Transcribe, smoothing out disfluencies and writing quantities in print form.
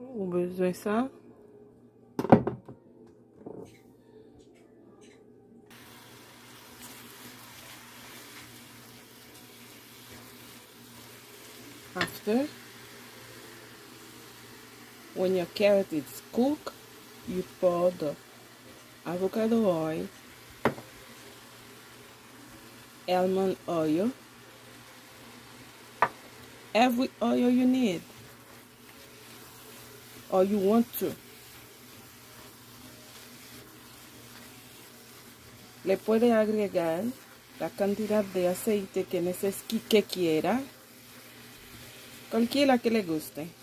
Ou bezwen sa. After, when your carrot is cooked, you pour the avocado oil, almond oil, every oil you need or you want to. Le puede agregar la cantidad de aceite que quiera, cualquiera que le guste.